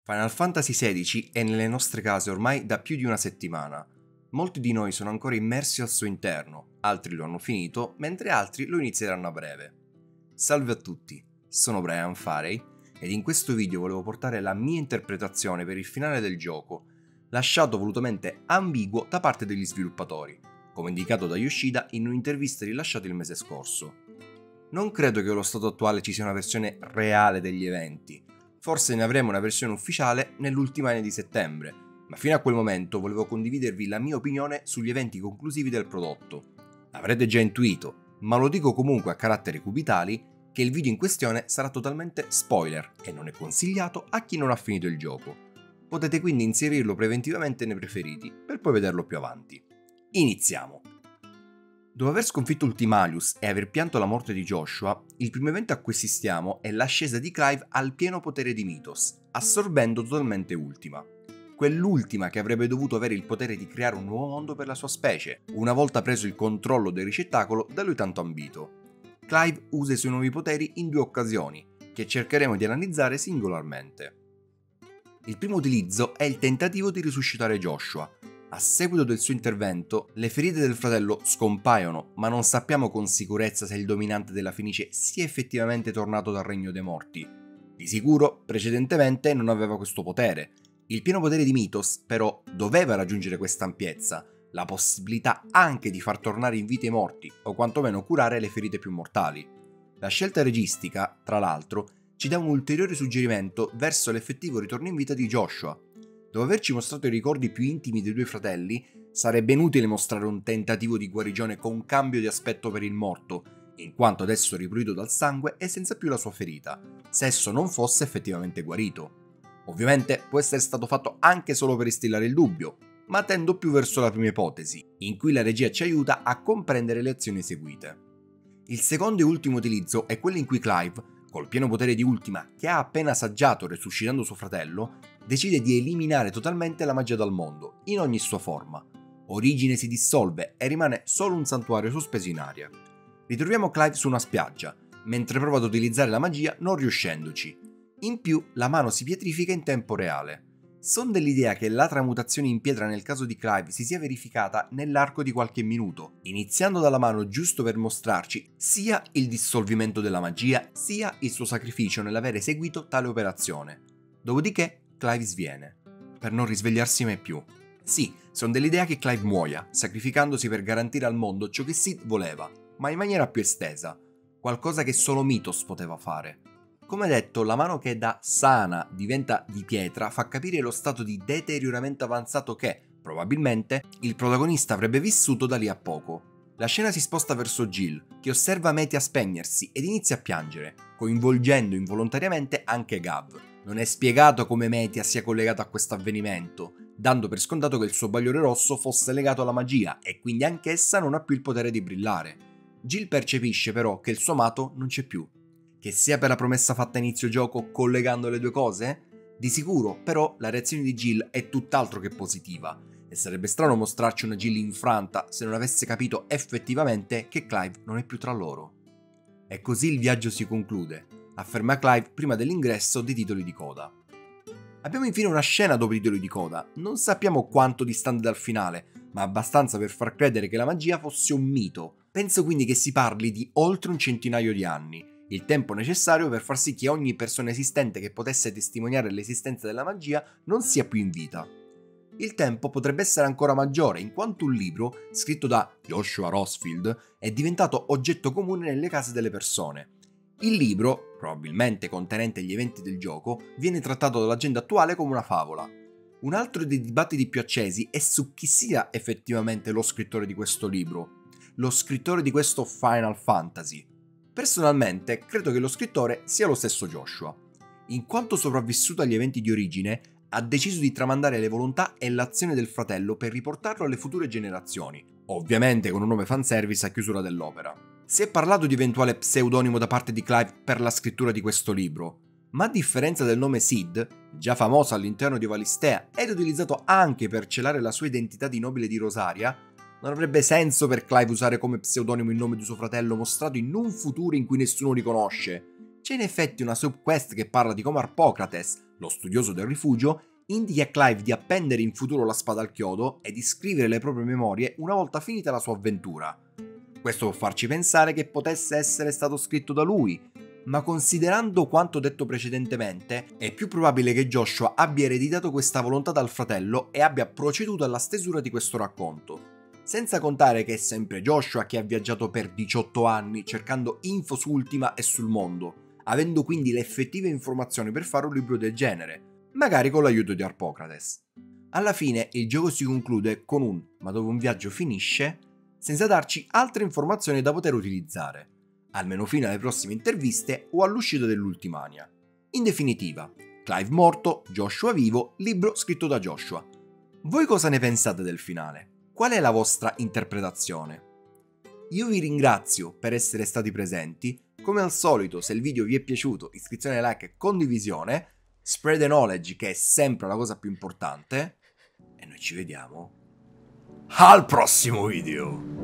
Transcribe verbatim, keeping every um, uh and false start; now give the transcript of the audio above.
Final Fantasy sedici è nelle nostre case ormai da più di una settimana. Molti di noi sono ancora immersi al suo interno, altri lo hanno finito, mentre altri lo inizieranno a breve. Salve a tutti, sono Brian Farey ed in questo video volevo portare la mia interpretazione per il finale del gioco, lasciato volutamente ambiguo da parte degli sviluppatori, come indicato da Yoshida in un'intervista rilasciata il mese scorso. Non credo che allo stato attuale ci sia una versione reale degli eventi. Forse ne avremo una versione ufficiale nell'ultima anno di settembre, ma fino a quel momento volevo condividervi la mia opinione sugli eventi conclusivi del prodotto. L'avrete già intuito, ma lo dico comunque a caratteri cubitali, che il video in questione sarà totalmente spoiler e non è consigliato a chi non ha finito il gioco. Potete quindi inserirlo preventivamente nei preferiti, per poi vederlo più avanti. Iniziamo! Dopo aver sconfitto Ultimalius e aver pianto la morte di Joshua, il primo evento a cui assistiamo è l'ascesa di Clive al pieno potere di Mythos, assorbendo totalmente Ultima. Quell'ultima che avrebbe dovuto avere il potere di creare un nuovo mondo per la sua specie, una volta preso il controllo del ricettacolo da lui tanto ambito. Clive usa i suoi nuovi poteri in due occasioni, che cercheremo di analizzare singolarmente. Il primo utilizzo è il tentativo di risuscitare Joshua. A seguito del suo intervento, le ferite del fratello scompaiono, ma non sappiamo con sicurezza se il dominante della Fenice sia effettivamente tornato dal regno dei morti. Di sicuro, precedentemente non aveva questo potere. Il pieno potere di Mythos, però, doveva raggiungere questa ampiezza, la possibilità anche di far tornare in vita i morti, o quantomeno curare le ferite più mortali. La scelta registica, tra l'altro, ci dà un ulteriore suggerimento verso l'effettivo ritorno in vita di Joshua. Dopo averci mostrato i ricordi più intimi dei due fratelli, sarebbe inutile mostrare un tentativo di guarigione con cambio di aspetto per il morto, in quanto adesso ripulito dal sangue e senza più la sua ferita, se esso non fosse effettivamente guarito. Ovviamente può essere stato fatto anche solo per instillare il dubbio, ma tendo più verso la prima ipotesi, in cui la regia ci aiuta a comprendere le azioni eseguite. Il secondo e ultimo utilizzo è quello in cui Clive, col pieno potere di Ultima che ha appena assaggiato resuscitando suo fratello, decide di eliminare totalmente la magia dal mondo, in ogni sua forma. Origine si dissolve e rimane solo un santuario sospeso in aria. Ritroviamo Clive su una spiaggia, mentre prova ad utilizzare la magia non riuscendoci. In più, la mano si pietrifica in tempo reale. Sono dell'idea che la tramutazione in pietra nel caso di Clive si sia verificata nell'arco di qualche minuto, iniziando dalla mano giusto per mostrarci sia il dissolvimento della magia, sia il suo sacrificio nell'aver eseguito tale operazione. Dopodiché Clive sviene, per non risvegliarsi mai più. Sì, sono dell'idea che Clive muoia, sacrificandosi per garantire al mondo ciò che Sid voleva, ma in maniera più estesa, qualcosa che solo Mythos poteva fare. Come detto, la mano che da sana diventa di pietra fa capire lo stato di deterioramento avanzato che, probabilmente, il protagonista avrebbe vissuto da lì a poco. La scena si sposta verso Jill, che osserva Metia spegnersi ed inizia a piangere, coinvolgendo involontariamente anche Gav. Non è spiegato come Metia sia collegata a questo avvenimento, dando per scontato che il suo bagliore rosso fosse legato alla magia e quindi anch'essa non ha più il potere di brillare. Jill percepisce però che il suo amato non c'è più. Che sia per la promessa fatta a inizio gioco collegando le due cose? Di sicuro, però, la reazione di Jill è tutt'altro che positiva, e sarebbe strano mostrarci una Jill infranta se non avesse capito effettivamente che Clive non è più tra loro. E così il viaggio si conclude, afferma Clive prima dell'ingresso dei titoli di coda. Abbiamo infine una scena dopo i titoli di coda, non sappiamo quanto distante dal finale, ma abbastanza per far credere che la magia fosse un mito. Penso quindi che si parli di oltre un centinaio di anni, il tempo necessario per far sì che ogni persona esistente che potesse testimoniare l'esistenza della magia non sia più in vita. Il tempo potrebbe essere ancora maggiore, in quanto un libro, scritto da Joshua Rosfield, è diventato oggetto comune nelle case delle persone. Il libro, probabilmente contenente gli eventi del gioco, viene trattato dalla gente attuale come una favola. Un altro dei dibattiti più accesi è su chi sia effettivamente lo scrittore di questo libro, lo scrittore di questo Final Fantasy. Personalmente, credo che lo scrittore sia lo stesso Joshua. In quanto sopravvissuto agli eventi di origine, ha deciso di tramandare le volontà e l'azione del fratello per riportarlo alle future generazioni, ovviamente con un nome fanservice a chiusura dell'opera. Si è parlato di eventuale pseudonimo da parte di Clive per la scrittura di questo libro, ma a differenza del nome Sid, già famoso all'interno di Valistea ed utilizzato anche per celare la sua identità di nobile di Rosaria, non avrebbe senso per Clive usare come pseudonimo il nome di suo fratello mostrato in un futuro in cui nessuno li conosce. C'è in effetti una subquest che parla di come Harpocrates, Lo studioso del rifugio indica a Clive di appendere in futuro la spada al chiodo e di scrivere le proprie memorie una volta finita la sua avventura. Questo può farci pensare che potesse essere stato scritto da lui, ma considerando quanto detto precedentemente, è più probabile che Joshua abbia ereditato questa volontà dal fratello e abbia proceduto alla stesura di questo racconto. Senza contare che è sempre Joshua che ha viaggiato per diciotto anni cercando info su Ultima e sul mondo, avendo quindi le effettive informazioni per fare un libro del genere, magari con l'aiuto di Harpocrates. Alla fine il gioco si conclude con un "ma dove un viaggio finisce", senza darci altre informazioni da poter utilizzare, almeno fino alle prossime interviste o all'uscita dell'Ultimania. In definitiva, Clive morto, Joshua vivo, libro scritto da Joshua. Voi cosa ne pensate del finale? Qual è la vostra interpretazione? Io vi ringrazio per essere stati presenti. Come al solito, se il video vi è piaciuto, iscrizione, like e condivisione. Spread the knowledge, che è sempre la cosa più importante. E noi ci vediamo al prossimo video.